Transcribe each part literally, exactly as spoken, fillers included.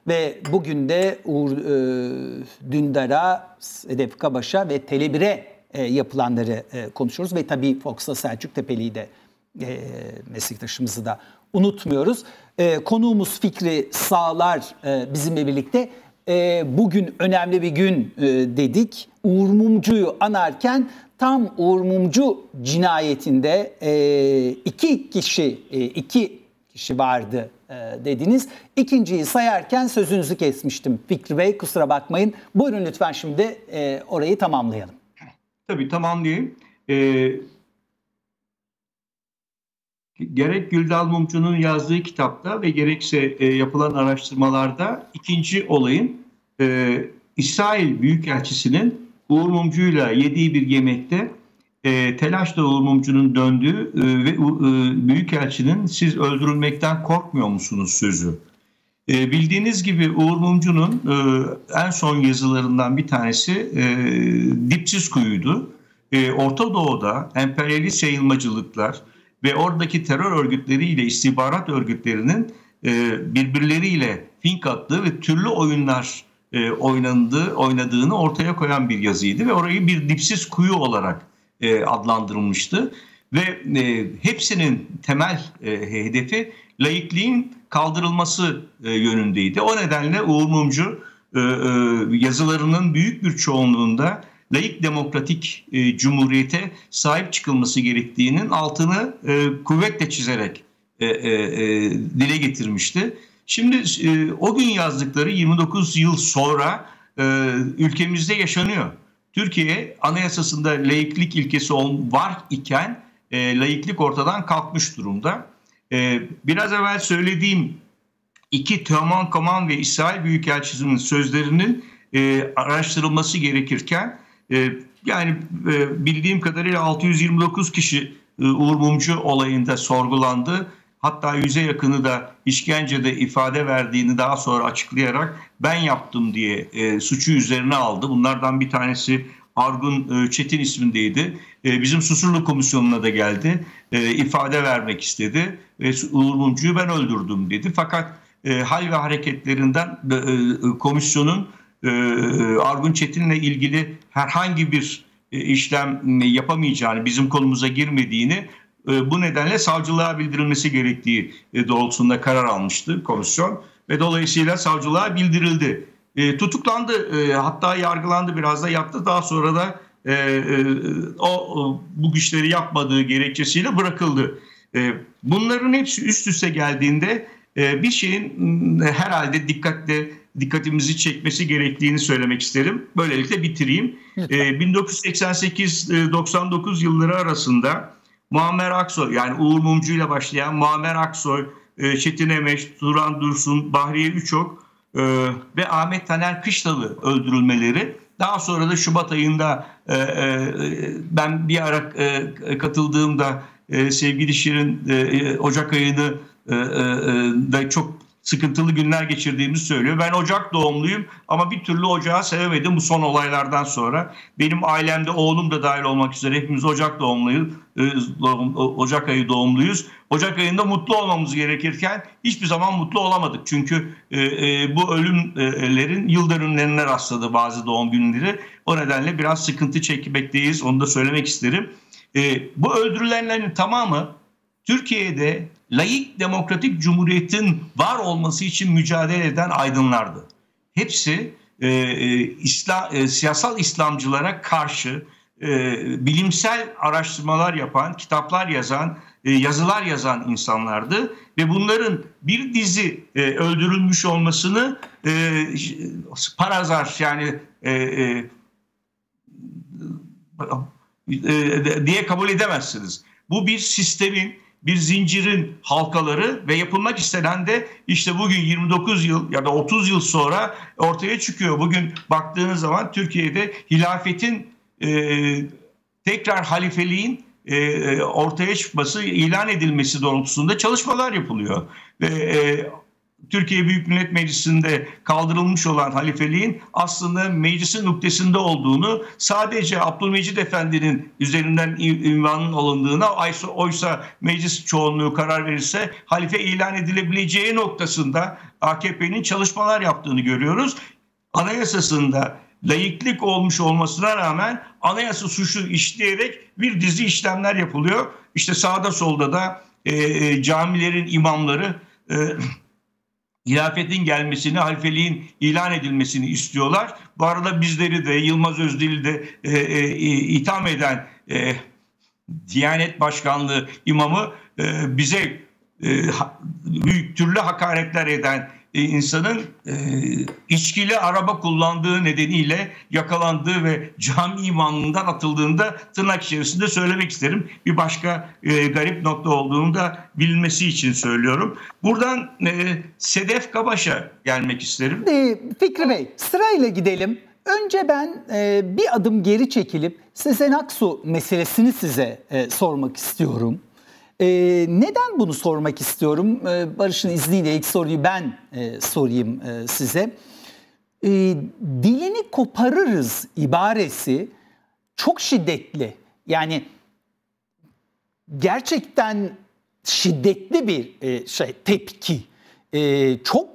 Ve bugün de Uğur e, Dündar'a, Sedef Kabaş'a ve Tele bir'e e, yapılanları e, konuşuyoruz. Ve tabii Fox'ta Selçuk Tepeli'yi de e, meslektaşımızı da unutmuyoruz. E, konuğumuz Fikri Sağlar e, bizimle birlikte. E, bugün önemli bir gün e, dedik. Uğur Mumcu'yu anarken tam Uğur Mumcu cinayetinde e, iki kişi e, iki kişi vardı e, dediniz. İkinciyi sayarken sözünüzü kesmiştim Fikri Bey, kusura bakmayın. Buyurun lütfen şimdi e, orayı tamamlayalım. Tabii tamamlayayım. Ee, gerek Güldal Mumcu'nun yazdığı kitapta ve gerekse e, yapılan araştırmalarda ikinci olayın e, İsrail Büyükelçisi'nin Uğur Mumcu'yla yediği bir yemekte e, telaşla Uğur Mumcu'nun döndüğü e, ve e, Büyükelçinin "siz öldürülmekten korkmuyor musunuz?" sözü. E, bildiğiniz gibi Uğur Mumcu'nun e, en son yazılarından bir tanesi e, Dipsiz Kuyu'ydu. E, Orta Doğu'da emperyalist yayılmacılıklar ve oradaki terör örgütleriyle istihbarat örgütlerinin e, birbirleriyle fink attığı ve türlü oyunlar e, oynandığı, oynadığını ortaya koyan bir yazıydı ve orayı bir dipsiz kuyu olarak e, adlandırılmıştı. Ve e, hepsinin temel e, hedefi laikliğin kaldırılması e, yönündeydi. O nedenle Uğur Mumcu e, e, yazılarının büyük bir çoğunluğunda laik demokratik e, cumhuriyete sahip çıkılması gerektiğinin altını e, kuvvetle çizerek e, e, e, dile getirmişti. Şimdi e, o gün yazdıkları yirmi dokuz yıl sonra e, ülkemizde yaşanıyor. Türkiye anayasasında laiklik ilkesi var iken e, laiklik ortadan kalkmış durumda. E, biraz evvel söylediğim iki Teoman Kaman ve İsrail Büyükelçisi'nin sözlerinin e, araştırılması gerekirken e, yani e, bildiğim kadarıyla altı yüz yirmi dokuz kişi e, Uğur Mumcu olayında sorgulandı. Hatta yüze yakını da işkencede ifade verdiğini daha sonra açıklayarak ben yaptım diye e, suçu üzerine aldı. Bunlardan bir tanesi Argun e, Çetin ismindeydi. E, bizim Susurluk Komisyonu'na da geldi. E, ifade vermek istedi. Ve Uğur Mumcu'yu ben öldürdüm dedi. Fakat e, hal ve hareketlerinden e, e, komisyonun e, Argun Çetin'le ilgili herhangi bir e, işlem yapamayacağını, bizim konumuza girmediğini, bu nedenle savcılığa bildirilmesi gerektiği doğrultusunda karar almıştı komisyon ve dolayısıyla savcılığa bildirildi. E, tutuklandı, e, hatta yargılandı, biraz da yattı. Daha sonra da e, e, o bu güçleri yapmadığı gerekçesiyle bırakıldı. E, bunların hepsi üst üste geldiğinde e, bir şeyin herhalde dikkatle dikkatimizi çekmesi gerektiğini söylemek isterim. Böylelikle bitireyim. E, bin dokuz yüz seksen sekiz doksan dokuz yılları arasında Muammer Aksoy, yani Uğur Mumcu ile başlayan Muammer Aksoy, Çetin Emeş, Turan Dursun, Bahriye Üçok ve Ahmet Taner Kışlalı öldürülmeleri, daha sonra da Şubat ayında ben bir ara katıldığımda sevgili Şirin Ocak ayını da çok sıkıntılı günler geçirdiğimizi söylüyor. Ben Ocak doğumluyum ama bir türlü Ocağı sevemedim bu son olaylardan sonra. Benim ailemde oğlum da dahil olmak üzere hepimiz Ocak doğumluyuz. Ocak ayı doğumluyuz. Ocak ayında mutlu olmamız gerekirken hiçbir zaman mutlu olamadık. Çünkü e, e, bu ölümlerin yıl dönümlerine rastladı bazı doğum günleri. O nedenle biraz sıkıntı çekmekteyiz. Onu da söylemek isterim. E, bu öldürülenlerin tamamı Türkiye'de laik demokratik cumhuriyetin var olması için mücadele eden aydınlardı. Hepsi e, e, İslam, e, siyasal İslamcılara karşı e, bilimsel araştırmalar yapan, kitaplar yazan, e, yazılar yazan insanlardı. Ve bunların bir dizi e, öldürülmüş olmasını e, parazar, yani e, e, e, diye kabul edemezsiniz. Bu bir sistemin, bir zincirin halkaları ve yapılmak istenen de işte bugün yirmi dokuz yıl ya da otuz yıl sonra ortaya çıkıyor. Bugün baktığınız zaman Türkiye'de hilafetin, e, tekrar halifeliğin e, ortaya çıkması, ilan edilmesi doğrultusunda çalışmalar yapılıyor. Ve e, Türkiye Büyük Millet Meclisi'nde kaldırılmış olan halifeliğin aslında meclisin nüktesinde olduğunu, sadece Abdülmecid Efendi'nin üzerinden ünvanın alındığına, oysa meclis çoğunluğu karar verirse halife ilan edilebileceği noktasında A K P'nin çalışmalar yaptığını görüyoruz. Anayasasında laiklik olmuş olmasına rağmen anayasa suçu işleyerek bir dizi işlemler yapılıyor. İşte sağda solda da e, camilerin imamları e, hilafetin gelmesini, halifeliğin ilan edilmesini istiyorlar. Bu arada bizleri de, Yılmaz Özdil'i de e, e, itham eden e, Diyanet Başkanlığı imamı e, bize e, büyük türlü hakaretler eden e, insanın e, içkili araba kullandığı nedeniyle yakalandığı ve cami imamlığından atıldığında tırnak içerisinde söylemek isterim. Bir başka e, garip nokta olduğunu da bilinmesi için söylüyorum. Buradan e, Sedef Kabaş'a gelmek isterim. E, Fikri Bey, sırayla gidelim. Önce ben e, bir adım geri çekilip Sezen Aksu meselesini size e, sormak istiyorum. E, neden bunu sormak istiyorum? E, Barış'ın izniyle ilk soruyu ben e, sorayım e, size. E, dilini koparırız ibaresi çok şiddetli. Yani gerçekten şiddetli bir e, şey tepki. E, çok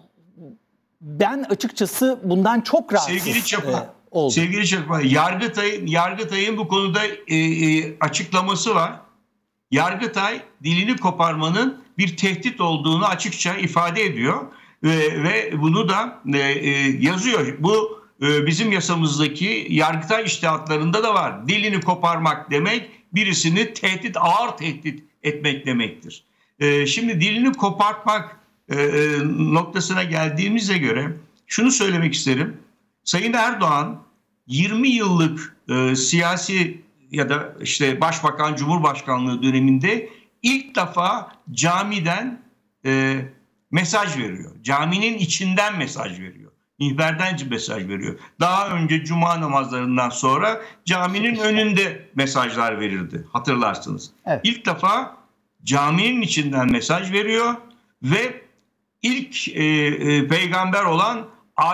ben açıkçası bundan çok rahatsız Sevgili Çapa, e, oldum. Sevgili Çapa, Yargıtay'ın Yargıtay'ın bu konuda e, e, açıklaması var. Yargıtay dilini koparmanın bir tehdit olduğunu açıkça ifade ediyor ve, ve bunu da e, e, yazıyor. Bu e, bizim yasamızdaki Yargıtay içtihatlarında da var. Dilini koparmak demek birisini tehdit, ağır tehdit etmek demektir. E, şimdi dilini kopartmak e, noktasına geldiğimize göre şunu söylemek isterim. Sayın Erdoğan yirmi yıllık e, siyasi ya da işte Başbakan Cumhurbaşkanlığı döneminde ilk defa camiden e, mesaj veriyor. Caminin içinden mesaj veriyor. Minberden mesaj veriyor. Daha önce cuma namazlarından sonra caminin önünde mesajlar verirdi. Hatırlarsınız. Evet. İlk defa caminin içinden mesaj veriyor ve ilk e, e, peygamber olan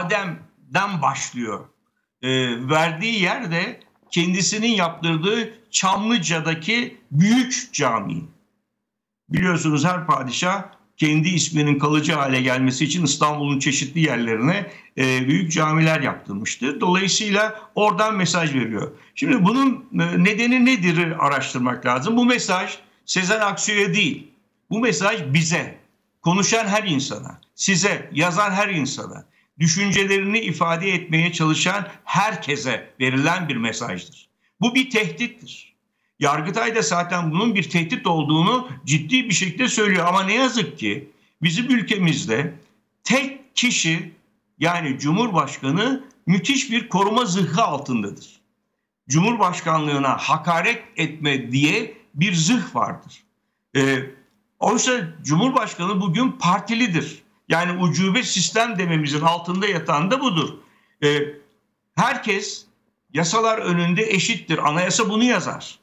Adem'den başlıyor. E, verdiği yer de kendisinin yaptırdığı Çamlıca'daki büyük cami. Biliyorsunuz her padişah kendi isminin kalıcı hale gelmesi için İstanbul'un çeşitli yerlerine e, büyük camiler yaptırmıştır. Dolayısıyla oradan mesaj veriyor. Şimdi bunun nedeni nedir araştırmak lazım. Bu mesaj Sezen Aksu'ya değil. Bu mesaj bize, konuşan her insana, size, yazan her insana, düşüncelerini ifade etmeye çalışan herkese verilen bir mesajdır. Bu bir tehdittir. Yargıtay da zaten bunun bir tehdit olduğunu ciddi bir şekilde söylüyor. Ama ne yazık ki bizim ülkemizde tek kişi, yani Cumhurbaşkanı, müthiş bir koruma zırhı altındadır. Cumhurbaşkanlığına hakaret etme diye bir zırh vardır. Ee, oysa Cumhurbaşkanı bugün partilidir. Yani ucube sistem dememizin altında yatan da budur. Ee, herkes yasalar önünde eşittir. Anayasa bunu yazar.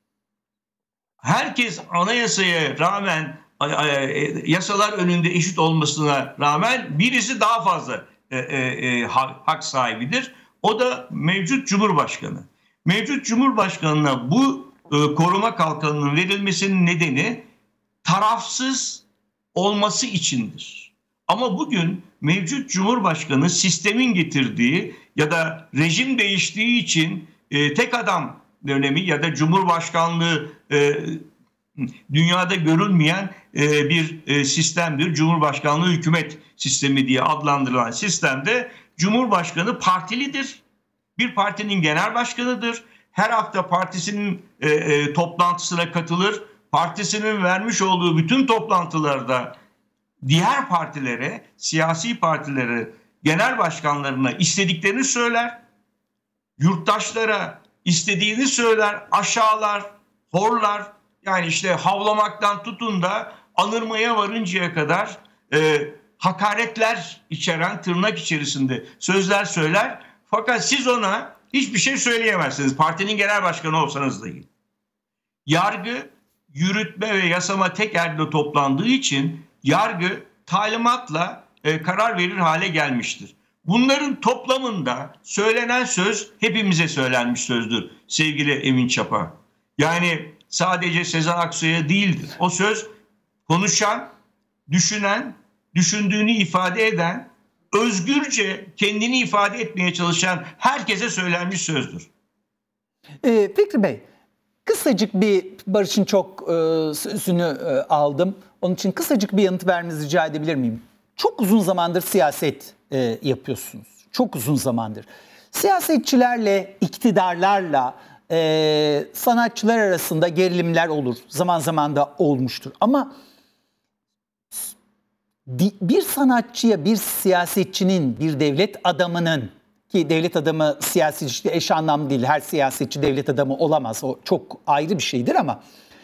Herkes anayasaya rağmen, yasalar önünde eşit olmasına rağmen birisi daha fazla e, e, hak sahibidir. O da mevcut Cumhurbaşkanı. Mevcut Cumhurbaşkanına bu e, koruma kalkanının verilmesinin nedeni tarafsız olması içindir. Ama bugün mevcut Cumhurbaşkanı sistemin getirdiği ya da rejim değiştiği için e, tek adam dönemi ya da Cumhurbaşkanlığı e, dünyada görülmeyen e, bir e, sistemdir. Cumhurbaşkanlığı hükümet sistemi diye adlandırılan sistemde Cumhurbaşkanı partilidir. Bir partinin genel başkanıdır. Her hafta partisinin e, e, toplantısına katılır. Partisinin vermiş olduğu bütün toplantılarda diğer partilere, siyasi partilere, genel başkanlarına istediklerini söyler. Yurttaşlara istediğini söyler, aşağılar, horlar. Yani işte havlamaktan tutun da anırmaya varıncaya kadar e, hakaretler içeren, tırnak içerisinde sözler söyler. Fakat siz ona hiçbir şey söyleyemezsiniz. Partinin genel başkanı olsanız dahi. Yargı, yürütme ve yasama tek elde toplandığı için yargı talimatla e, karar verir hale gelmiştir. Bunların toplamında söylenen söz hepimize söylenmiş sözdür sevgili Emin Çapa. Yani sadece Sezen Aksu'ya değildir. O söz konuşan, düşünen, düşündüğünü ifade eden, özgürce kendini ifade etmeye çalışan herkese söylenmiş sözdür. Ee, Fikri Bey, kısacık bir, Barış'ın çok e, sözünü e, aldım. Onun için kısacık bir yanıt vermenizi rica edebilir miyim? Çok uzun zamandır siyaset e, yapıyorsunuz. Çok uzun zamandır. Siyasetçilerle, iktidarlarla, e, sanatçılar arasında gerilimler olur. Zaman zaman da olmuştur. Ama bir sanatçıya, bir siyasetçinin, bir devlet adamının, ki devlet adamı siyasetçi eş anlamlı değil, her siyasetçi devlet adamı olamaz, o çok ayrı bir şeydir, ama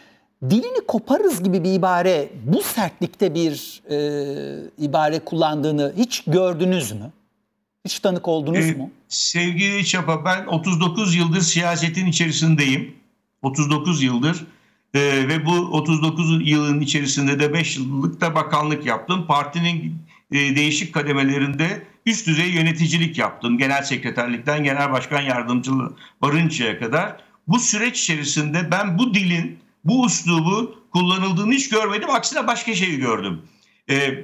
dilini koparırız gibi bir ibare, bu sertlikte bir e, ibare kullandığını hiç gördünüz mü? Hiç tanık oldunuz ee, mu? Sevgili Çapa, ben otuz dokuz yıldır siyasetin içerisindeyim. otuz dokuz yıldır. Ee, ve bu otuz dokuz yılın içerisinde de beş yıllık da bakanlık yaptım. Partinin e, değişik kademelerinde üst düzey yöneticilik yaptım. Genel sekreterlikten genel başkan yardımcılığı varıncaya kadar. Bu süreç içerisinde ben bu dilin, bu üslubu kullanıldığını hiç görmedim. Aksine başka şeyi gördüm. Ee,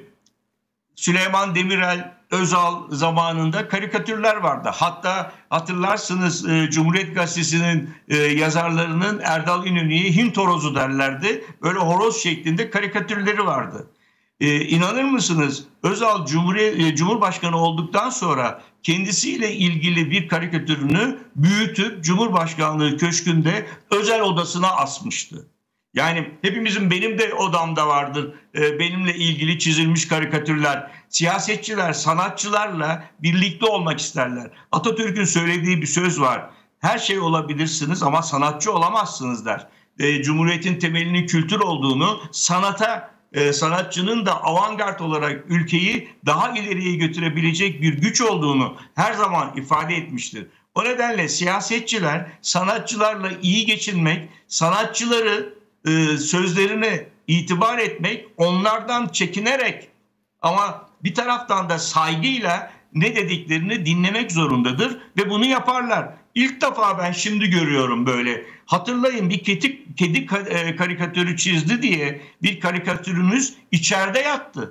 Süleyman Demirel, Özal zamanında karikatürler vardı. Hatta hatırlarsınız e, Cumhuriyet Gazetesi'nin e, yazarlarının Erdal İnönü'ye Hint horozu derlerdi. Böyle horoz şeklinde karikatürleri vardı. E, inanır mısınız? Özal Cumhuriyet, e, Cumhurbaşkanı olduktan sonra kendisiyle ilgili bir karikatürünü büyütüp Cumhurbaşkanlığı Köşkü'nde özel odasına asmıştı. Yani hepimizin, benim de odamda vardır e, benimle ilgili çizilmiş karikatürler. Siyasetçiler sanatçılarla birlikte olmak isterler. Atatürk'ün söylediği bir söz var. Her şey olabilirsiniz ama sanatçı olamazsınız der. E, Cumhuriyetin temelinin kültür olduğunu, sanata, e, sanatçının da avantgard olarak ülkeyi daha ileriye götürebilecek bir güç olduğunu her zaman ifade etmiştir. O nedenle siyasetçiler sanatçılarla iyi geçinmek, sanatçıları sözlerine itibar etmek, onlardan çekinerek ama bir taraftan da saygıyla ne dediklerini dinlemek zorundadır ve bunu yaparlar. İlk defa ben şimdi görüyorum böyle. Hatırlayın, bir kedi, kedi karikatürü çizdi diye bir karikatürümüz içeride yattı.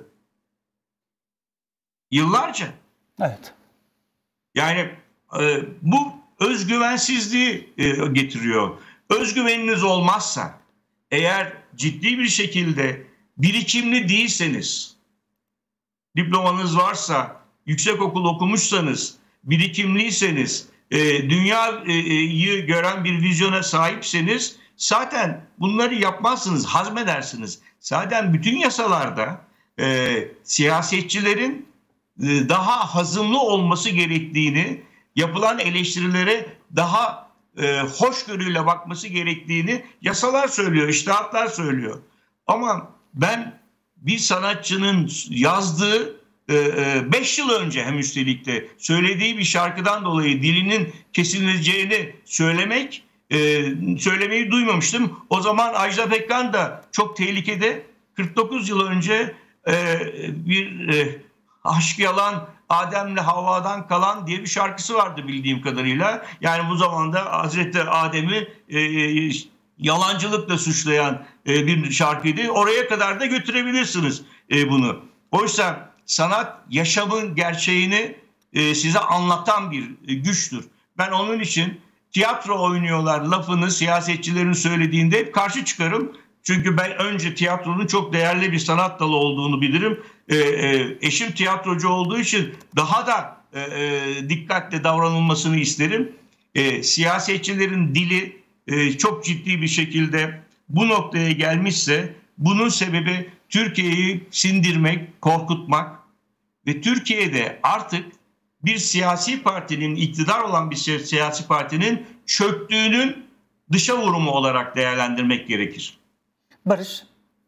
Yıllarca. Evet. Yani e, bu özgüvensizliği e, getiriyor. Özgüveniniz olmazsa, eğer ciddi bir şekilde birikimli değilseniz, diplomanız varsa, yüksekokul okumuşsanız, birikimliyseniz, e, dünyayı gören bir vizyona sahipseniz zaten bunları yapmazsınız, hazmedersiniz. Zaten bütün yasalarda e, siyasetçilerin e, daha hazımlı olması gerektiğini, yapılan eleştirilere daha E, hoşgörüyle bakması gerektiğini yasalar söylüyor, içtihatlar söylüyor. Ama ben bir sanatçının yazdığı beş e, yıl önce hem üstelik de söylediği bir şarkıdan dolayı dilinin kesileceğini söylemek, e, söylemeyi duymamıştım. O zaman Ajda Pekkan da çok tehlikede, kırk dokuz yıl önce e, bir e, aşk yalan, Adem'le Havva'dan kalan diye bir şarkısı vardı bildiğim kadarıyla. Yani bu zamanda Hazreti Adem'i e, yalancılıkla suçlayan e, bir şarkıydı. Oraya kadar da götürebilirsiniz e, bunu. Oysa sanat yaşamın gerçeğini e, size anlatan bir e, güçtür. Ben onun için tiyatro oynuyorlar lafını siyasetçilerin söylediğinde hep karşı çıkarım. Çünkü ben önce tiyatronun çok değerli bir sanat dalı olduğunu bilirim. Ee, e, eşim tiyatrocu olduğu için daha da e, e, dikkatli davranılmasını isterim. E, siyasetçilerin dili e, çok ciddi bir şekilde bu noktaya gelmişse bunun sebebi Türkiye'yi sindirmek, korkutmak ve Türkiye'de artık bir siyasi partinin, iktidar olan bir siyasi partinin çöktüğünün dışa vurumu olarak değerlendirmek gerekir. Barış?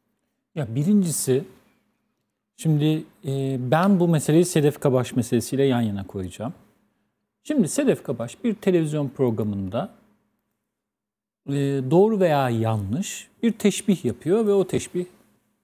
Ya birincisi, şimdi e, ben bu meseleyi Sedef Kabaş meselesiyle yan yana koyacağım. Şimdi Sedef Kabaş bir televizyon programında e, doğru veya yanlış bir teşbih yapıyor ve o teşbih